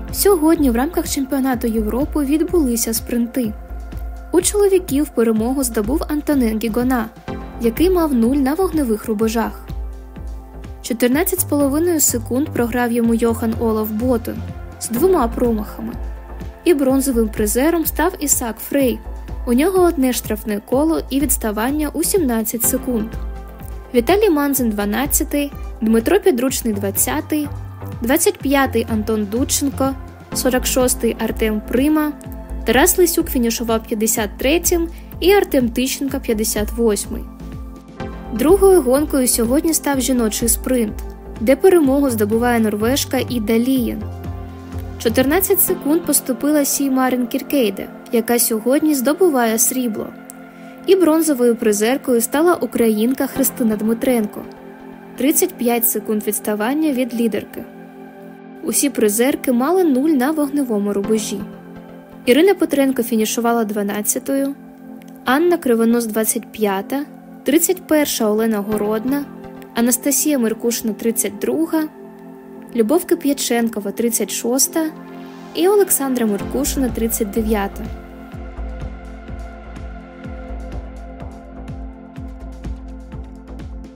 Сьогодні в рамках чемпіонату Європи відбулися спринти. У чоловіків перемогу здобув Антонин Гігона, який мав 0 на вогневих рубежах. 14,5 секунд програв йому Йохан Олаф Ботен з 2 промахами. І бронзовим призером став Ісак Фрей. У нього одне штрафне коло і відставання у 17 секунд. Віталій Манзин 12-й, Дмитро Підручний 20-й, 25-й Антон Дудченко, 46-й Артем Прима, Тарас Лисюк фінішував 53-м і Артем Тищенко 58-й. Другою гонкою сьогодні став жіночий спринт, де перемогу здобуває норвежка Іда Лієн. 14 секунд поступила Сі Марин Кіркейде, яка сьогодні здобуває срібло. І бронзовою призеркою стала українка Христина Дмитренко. 35 секунд відставання від лідерки. Усі призерки мали 0 на вогневому рубежі. Ірина Петренко фінішувала 12-ю, Анна Кривонос 25-та, 31-ша Олена Городна, Анастасія Меркушина 32-га, Любов Кип'яченкова 36-та і Олександра Меркушина 39-та.